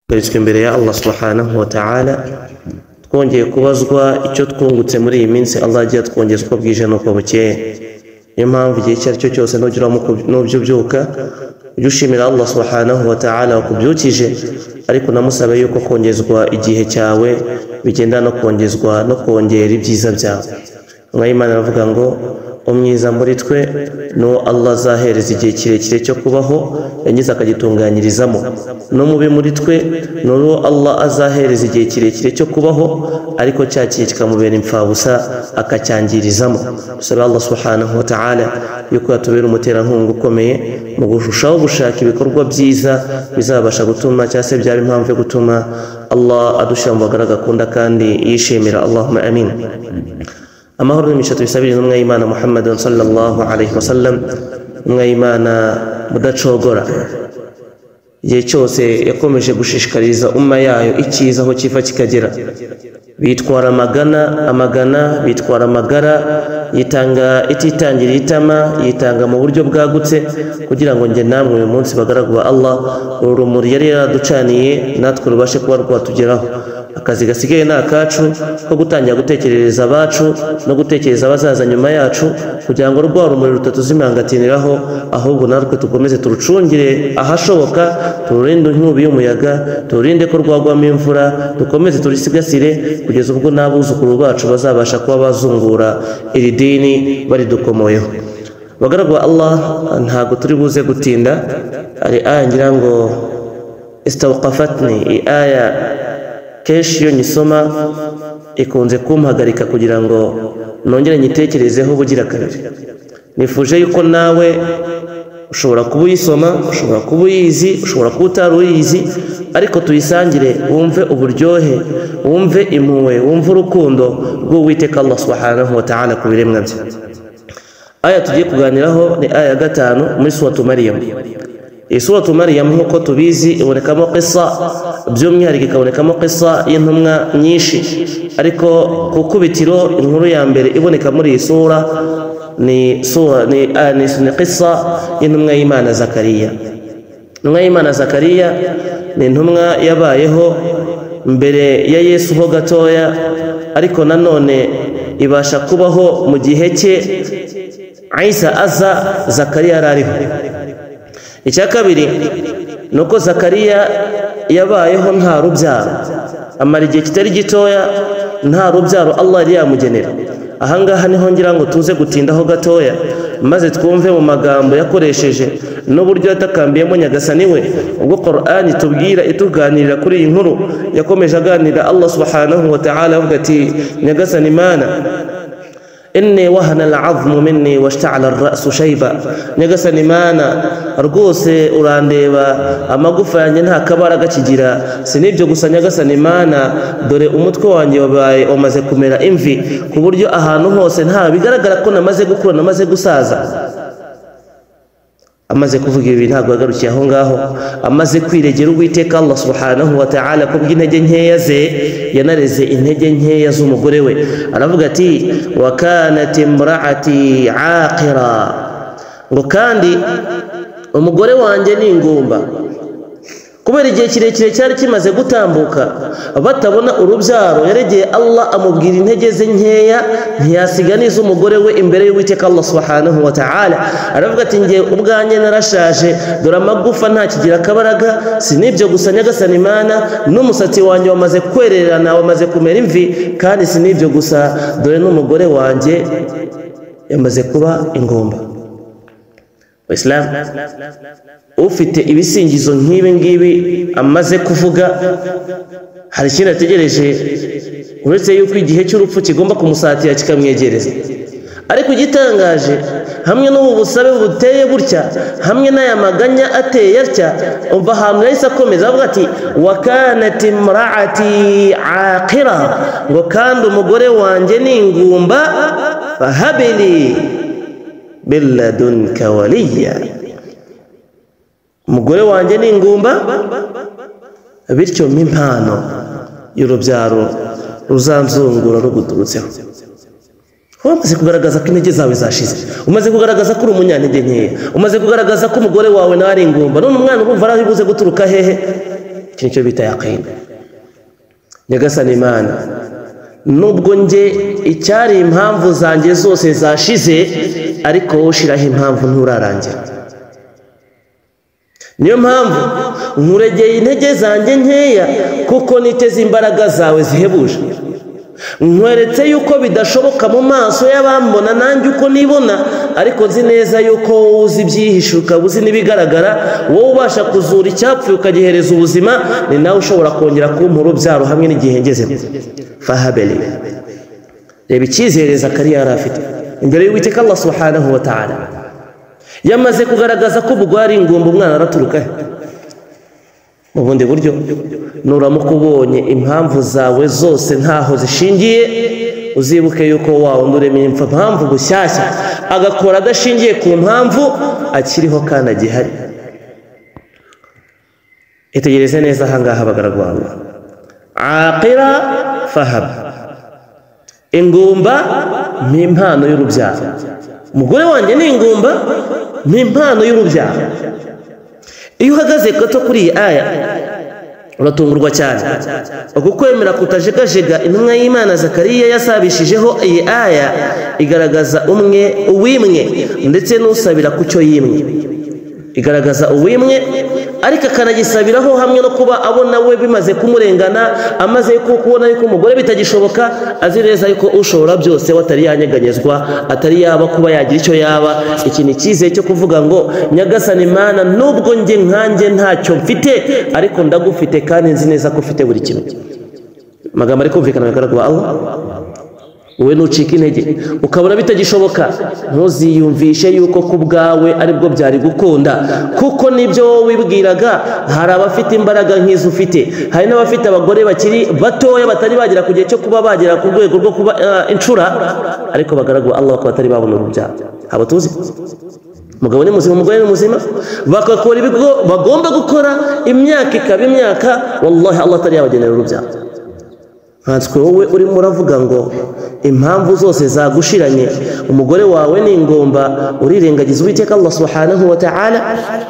Tweretswe imbere ya Allah subhanahu wa ta'ala twongeye kubazwa icyo twungutse muri iyi minsi Allah agiye twongeza uko bwije nuko bukeye. Niyo mpamvu igihe icyo ari cyo cyose n'ubyo byuka ujye ushimira Allah subhanahu wa ta'ala wakubyukije, ariko namusabe yuko kongezwa igihe cyawe bigenda no kongezwa no kongera ibyiza byawe. Imana aravuga ngo umwiza muri twe no Allah azahereza igihe kirekire cyo kubaho yangiza akagitunganyirizamo, no mubi muri twe no Allah azahereza igihe kirekire cyo kubaho ariko cyakiye kikamubera impfabusa akacyangirizamo. Dusabe Allah subhanahu wa ta'ala yuko yatubera umuterankunga ukomeye mu gushushaho gushaka ibikorwa byiza bizabasha gutuma cyangwa se byaba impamvu yo gutuma Allah adushyira mu bagaraga akunda kandi yishimira. Allahumma amin. Amahoro n'imigisha tubisabire intumwa y'Imana Muhammad sallallahu alayhi wa sallam, intumwa y'Imana mudacogora. Igihe cyose yakomeje gushishikariza umma yayo icyiza aho kiva kikagera, bitwara amagana bitwara amagara, yitanga ititangira itama, yitanga mu buryo bwagutse kugira ngo nge namwe uyu munsi bagaragu ba Allah urumuri yari yaraducaniye natwe rubashe kuba rwatugeraho. Akazi gasigaye ni akacu ko gutangira gutekerereza abacu no gutekereza abazaza nyuma yacu kugira ngo rwa rumuri rutatuzimangatiniraho, ahubwo natwe tukomeze turucungire ahashoboka, tururinde inkubi y'umuyaga, tururinde ko rwagwamo imvura, dukomeze turisigasire kugeza ubwo n'abuzukuru bacu bazabasha kuba bazungura iri dini baridukomoyeho. Bagaragu ba Allah, ntabwo turi buze gutinda. Ari aya ngira ngo istawqafatni, aya kenshi iyo nyisoma ikunze kumpagarika kugira ngo nongere nyitekerezeho bugira kabiri. Nifuje yuko nawe ushobora kuba uyisoma, ushobora kuba uyizi, ushobora kuba utari uyizi, ariko tuyisangire wumve uburyohe, wumve impuhwe, wumve urukundo rw'Uwiteka Allah subhanahu wa ta'ala ku biremwa bye. Aya tugiye kuganiraho ni aya 5 muri suratu Maryam. Iyi suratu Maryam nk'uko tubizi ibonekamo qissa, by'umwihariko ikabonekamo qissa y'intumwa nyinshi, ariko ku kubitiro inkuru ya mbere iboneka muri iyi sura ni qissa y'intumwa y'Imana Zakariya. Intumwa y'Imana Zakariya ni intumwa yabayeho mbere ya Yesu ho gatoya, ariko nanone ibasha kubaho mu gihe cye Isa aza Zakariya yarariho. Icya kabiri nuko Zakariya yabayeho nta rubyaro, amara igihe kitari gitoya nta rubyaro Allah yari yamugenera. Ahangaha niho ngira ngo tuze gutindaho gatoya maze twumve mu magambo yakoresheje n'uburyo yatakambiyemo Nyagasani we, ubwo Qur'ani tubwira ituganirira kuri iyi nkuru. Yakomeje aganira Allah subhanahu wa ta'ala avuga ati, Nyagasani Mana, inni wahana al'azmu minni washta'ala ar-ra'su shayba. Nyagasani Mana, rwose urandeba amagufa yanjye nta kabaraga kigira. Sinibyo gusa Nyagasani Mana, dore umutwe wanjye wamaze kumera imvi ku buryo ahantu hose nta bigaragara ko namaze gukura, namaze gusaza. Amaze kuvuga ibi ntabwo yagarukiye aho ngaho, amaze kwiregera Uwiteka Allah subhanahu wa ta'ala ku bw'intege nkeya ze, yanareze intege nkeya z'umugore we. Aravuga ati, wa kanat imra'ati aqira, ngo kandi umugore wanjye ni ingumba. Kubera igihe kirekire cyari kimaze gutambuka batabona urubyaro, yaregeye Allah amubwira intege ze nkeya, ntiyasiga n'iz'umugore we imbere y'Uwiteka Allah subhanahu wa ta'ala. Aravuga ati, nge ubwanjye narashaje, dore amagufa nta kigira akabaraga. Sinibyo gusa Nyagasani Mana, n'umusatsi wanjye wamaze kwererana, wamaze kumera imvi. Kandi sinibyo gusa, dore n'umugore wanjye yamaze kuba ingumba. Islam ufite ibisingizo nk'ibi ngibi amaze kuvuga, hari ikintu ategereje uretse yuko igihe cy'urupfu kigomba kumusatira kikamwegereza. Ariko igitangaje, hamwe n'ubu busabe buteye gutya, hamwe n'aya maganya ateye atya, umva ahantu yahise akomeza avuga ati, wa kanat imra'ati aqira, ngo kandi umugore wanjye ni ingumba, fahabili billadunka waliya. Umugore wanjye ni ingumba, bityo mpimpano y'urubyaro ruzanzungura ruguturutseho. Umaze kugaragaza ko intege zawe zashize, umaze kugaragaza ko uri umunyantege nkeya, umaze kugaragaza ko umugore wawe nawe ari ingumba, none umwana urumva arabibuze guturuka hehe? cyo bita yaqin. Nyagasani Imana, nubwo nge icyari impamvu zanjye zose zashize, ariko wowe ushiraho impamvu nturarangira. Niyo mpamvu nkuregeye intege zanjye nkeya, kuko niteze imbaraga zawe zihebuje. Nkweretse yuko bidashoboka mu maso y'abambona nanjye uko nibona, ariko nzi neza yuko wowe uzi ibyihishuka, uzi n'ibigaragara, wowe ubasha kuzura icyapfuye ukagihereza ubuzima, ni nawe ushobora kongera kumpa urubyaro hamwe n'igihe ngezemo. Fahabeli, reba icyizere Zakariya yari afite imbere y'Uwiteka Allah subhanahu wa ta'ala. Yamaze kugaragaza ko ubwo ari ingumba, umwana araturuka mu bundi buryo. Nuramuka ubonye impamvu zawe zose ntaho zishingiye, uzibuke yuko wa wundi uremeye impamvu bushyashya agakora adashingiye ku mpamvu akiriho kandi agihari. Itegereze neza ahangaha abagaragu bawe. Aqira fahab, ingumba mpimpano y'urubyaro. Umugore wanjye ni ingumba mpimpano y'urubyaro. Iyo uhagaze gato kuri iyi aya uratungurwa cyane. Uko kwemera kutajegajega intumwa y'Imana Zakariya yasabishijeho iyi aya igaragaza uwimwe ndetse n'usabira ku cyo yimwe. Igaragaza uwimwe ariko akanagisabiraho, hamwe no kuba abona we bimaze kumurengana, amaze kubona yuko umugore bitagishoboka, azi neza yuko ushobora byose watari yanyeganyezwa, atari yaba kuba yagira icyo yaba. Iki ni icyizere cyo kuvuga ngo Nyagasani Imana, nubwo nge nkanjye ntacyo mfite, ariko ndagufite kandi nzi neza ko ufite buri kimwe. Amagambo ari kumvikana bigaragara Allah. Wowe nucika intege ukabona bitagishoboka, ntuziyumvishe yuko ku bwawe aribwo byari gukunda, kuko nibyo wowe wibwiraga. Hari abafite imbaraga nk'izo ufite, hari n'abafite abagore bakiri batoya batari bagera ku gihe cyo kuba bagera ku rwego rwo kuba incura, ariko bagaragwa Allah ko batari babona urubyaro. Abo tuzi umugabo ni muzima, umugore ni muzima, bagakora ibigo bagomba gukora, imyaka ikaba imyaka, wallahi Allah atari yabagenera urubyaro. Nkanswe wowe urimo uravuga ngo impamvu zose zagushiranye, umugore wawe ni ingomba, urirengagiza Uwiteka Allah subhanahu wa ta'ala.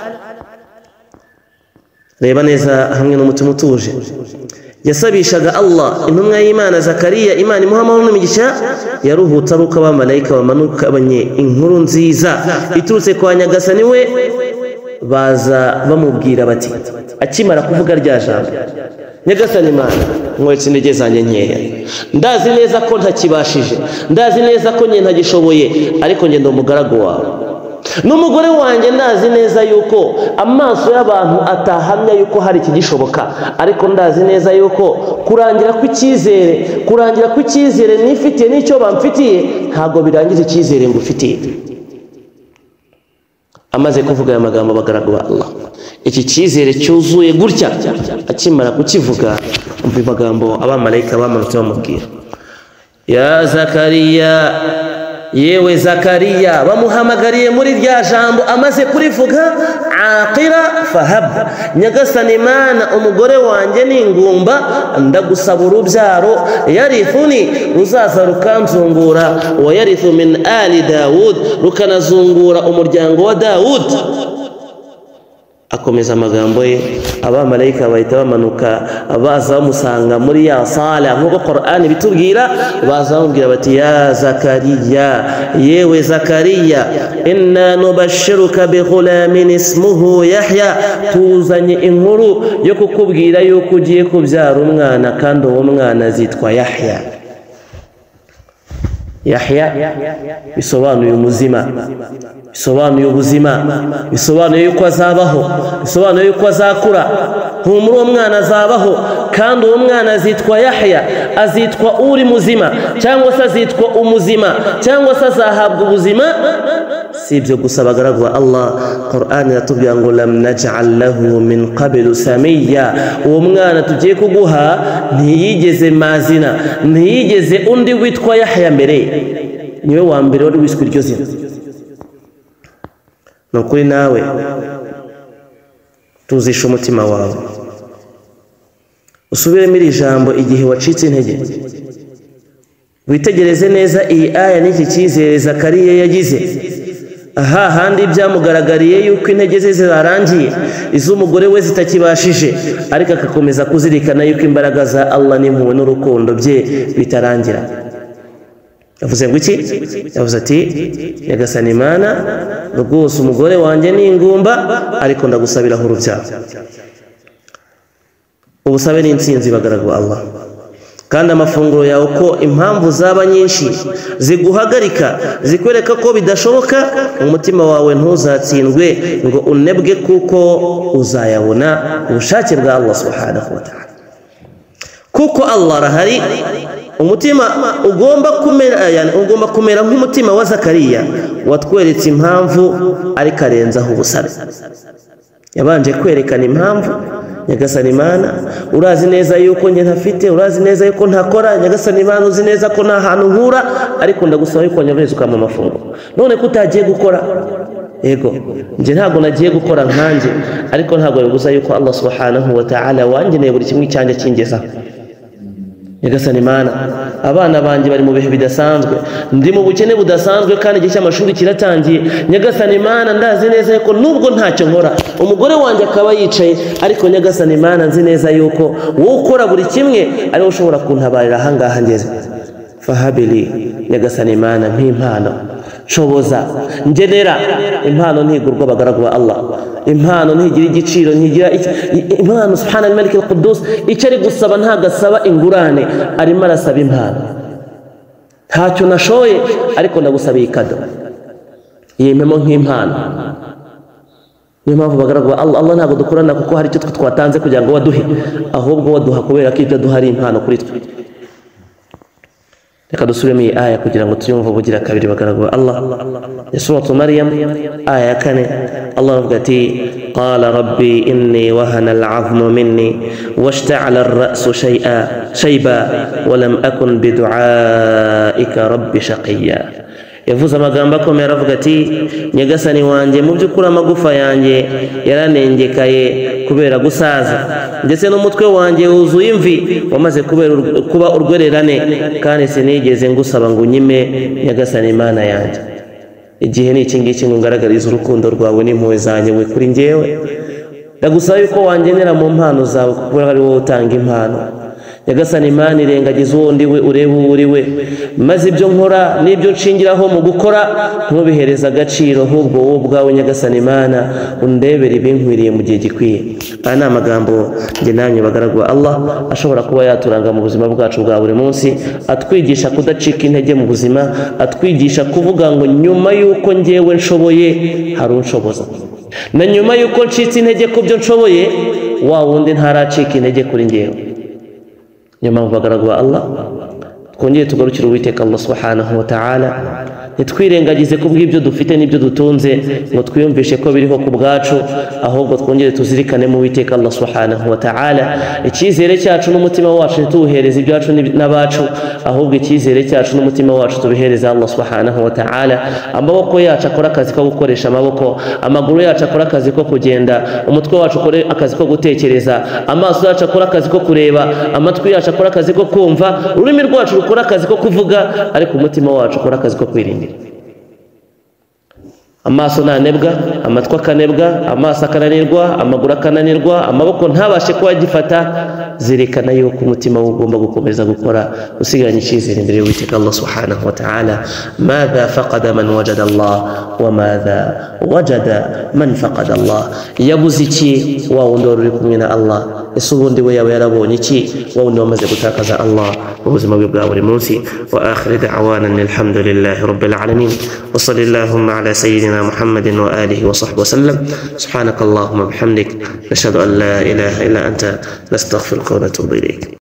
Reba neza hamwe n'umutima utuje. Yasabishaga Allah intumwa y'Imana Zakariya, Imana imuha amahoro n'imigisha, yaruhutse ari uko abamarayika bamanuka abanye inkuru nziza iturutse kwa Nyagasani we, baza bamubwira bati, akimara kuvuga rya jambo, Nyagasani Imana, nkweretse intege zanjye nkeya, ndazi neza ko ntakibashije, ndazi neza ko njye ntagishoboye, ariko njye ndi umugaragu wawe. N'umugore wanjye ndazi neza yuko amaso y'abantu atahamya yuko hari ikigishoboka, ariko ndazi neza yuko kurangira kw'icyizere nifitiye n'icyo bamfitiye ntabwo birangiza icyizere ngufitiye. Amaze kuvuga aya magambo abagaragu ba Allah, iki cyizere cyuzuye gutya, akimara kukivuga umva amagambo abamarayika bamanutse bamubwira, ya Zakariya, yewe Zakariya, bamuhamagariye muri rya jambo amaze kurivuga, aqira fahab, Nyagasani Imana, umugore wanjye ni ingumba, ndagusaba urubyaro, yarithuni, ruzaza rukanzungura, wa yarithu min ali Dawud, rukanazungura umuryango wa Dawud. Akomeza amagambo ye, abamarayika bahita bamanuka baza bamusanga muri ya sala nk'uko Qur'an bitubwira, baza bamubwira bati, ya Zakariya, yewe Zakariya, inna nubashiruka bi ghulamin ismuhu Yahya, tuzanye inkuru yo kukubwira yuko ugiye kubyara umwana, kandi uwo mwana azitwa Yahya. Yahya bisobanuye umuzima, bisobanuye ubuzima, bisobanuye yuko azabaho, bisobanuye yuko azakura. Humura uwo mwana azabaho, kandi uwo mwana azitwa Yahya, azitwa uri muzima, cyangwa se azitwa umuzima, cyangwa se azahabwa ubuzima. Si ibyo gusa bagaragu ba Allah, Qur'an iratubwira ngo lam naj'al lahu min qablu samiyya, uwo mwana tugiye kuguha ntiyigeze mazina, ntiyigeze undi witwa Yahya mbere, niwe wa mbere wari wiswe iryo zina. Nukuri nawe tuzisha umutima wawe, usubiremo iri jambo igihe wacitse intege, witegereze neza iyi aya n'iki cyizere Zakariya yagize. aha handi byamugaragariye yuko intege ze zirarangiye iz'umugore we zitakibashije ariko akakomeza kuzirikana yuko imbaraga za Allah n'impuhwe n'urukundo bye bitarangira. Yavuze ngo iki? Yavuze ati nyagasani Imana rwose umugore wanjye ni ingumba ariko ndagusabiraho urubyaro. Ubusabe ni intsinzi bagaragwa Allah, kandi amafunguro yawe uko impamvu zaba nyinshi ziguhagarika zikwereka ko bidashoboka, umutima wawe ntuzatsindwe ngo unebwe kuko uzayabona ubushake bwa Allah subhanahu wa ta'ala. Kuko Allah arahari, umutima ugomba kumera nk'umutima wa Zakariya watweretse impamvu ariko arenzaho ubusabe. Yabanje kwerekana impamvu, nyagasani Imana urazi neza yuko njye ntafite, urazi neza yuko ntakora, nyagasani Imana uzi neza ko nta hantu nkura, ariko ndagusaba yuko nyavreza ukama amafunguro. None ko utagiye gukora, yego njye ntabwo nagiye gukora nkanjye, ariko ntabwo bibuza yuko Allah subhanahu wa ta'ala wangeneye buri kimwe cyanjye kingezaho. Nyagasani Imana abana banjye bari mu bihe bidasanzwe, ndi mu bukene budasanzwe kandi igihe cy'amashuri kiratangiye. Nyagasani Imana ndazi neza yuko nubwo ntacyo nkora, umugore wanjye akaba yicaye, ariko nyagasani Imana nzi neza yuko wowe ukora buri kimwe ariwe ushobora kuntabarira ahangaha ngeze. Fahabili, nyagasani Imana mpimpano, shoboza, ngenera. Impano ntigurwa bagaragu ba Allah, impano ntigira igiciro, ntigira impano subhana al-malik al-quddus icyo ari gusaba ntagasaba ingurane, arimo arasaba impano. Ntacyo nashoye ariko ndagusaba ikado, yempemo nk'impano. Niyo mpamvu bagaragu ba Allah, Allah ntabwo dukorana kuko hari icyo twatanze kugira ngo waduhe, ahubwo waduha kubera ko ibyo duhari impano kuri twe. Reka dusubiremo iyi aya kugira ngo tuyumve ubugira kabiri bagaragu ba Allah. Ya suratu Maryam aya 4, Allah avuga ati qala rabbi inni wahana al-'azmu minni washta'ala ar-ra'su shayba wa lam akun bidu'aika rabbi shaqiyya. Yavuze amagambo akomeye aravuga ati nyagasani wanjye mu by'ukuri amagufa yanjye yaranengekaye kubera gusaza, ndetse n'umutwe wanjye wuzuye imvi wamaze kuba urwererane, kandi sinigeze ngusaba ngo unyime nyagasani Imana yanjye. Igihe ni iki ngiki ngo ngaragarize urukundo rwawe n'impuhwe zanjye we kuri njyewe. Ndagusaba yuko wangenera mu mpano zawe kuko ari wowe utanga impano. Nyagasani Imana irengagiza uwo ndiwe ureba uwo uriwe, maze ibyo nkora n'ibyo nshingiraho mu gukora ntubihereza agaciro, ahubwo wowe ubwawe nyagasani Imana undebera ibinkwiriye mu gihe gikwiye. Aya ni amagambo njye namwe bagaragu ba Allah ashobora kuba yaturanga mu buzima bwacu bwa buri munsi, atwigisha kudacika intege mu buzima, atwigisha kuvuga ngo nyuma y'uko njyewe nshoboye hari unshoboza, na nyuma y'uko ncitse intege ku byo nshoboye wa wundi ntaracika intege kuri njyewe. Niyo mpamvu bagaragu ba Allah twongeye tugarukira Uwiteka Allah subhanahu wa ta'ala, ntitwirengagize kubw'ibyo dufite n'ibyo dutunze ngo twiyumvishe ko biriho ku bwacu, ahubwo twongere tuzirikane mu Uwiteka Allah subhanahu wa ta'ala. Icyizere cyacu n'umutima wacu ntituwuhereze ibyacu n'abacu, ahubwo icyizere cyacu n'umutima wacu tubihereza Allah subhanahu wa ta'ala. Amaboko yacu akora akazi ko gukoresha amaboko, amaguru yacu akora akazi ko kugenda, umutwe wacu ukore akazi ko gutekereza, amaso yacu akora akazi ko kureba, amatwi yacu akora akazi ko kumva, ururimi rwacu rukora akazi ko kuvuga, ariko umutima wacu ukora akazi ko kwirinda. Amaso ntanebwa, amatwi akanebwa, amaso akananirwa, amaguru akananirwa, amaboko ntabashe kuba agifata. Zirikana yuko umutima ugomba gukomeza gukora usigaranye icyizere imbere y'Uwiteka Allah subhanahu wa ta'ala. Madha faqada man wajada Allah wa madha wajada man faqada Allah. Yabuze iki wa wundi wari uri kumwe na Allah, ese ubundi we yaba yarabonye iki wa wundi wamaze gutakaza Allah mu buzima bwe bwa buri munsi. Wa akhir da'wana alhamdulillahi rabbil alamin wa sallallahu ala sayyidina Muhammadin wa alihi wa sahbihi wa sallam. Subhanakallahumma bihamdik nashhadu an la ilaha illa anta nastaghfiruka ونتوب إليك.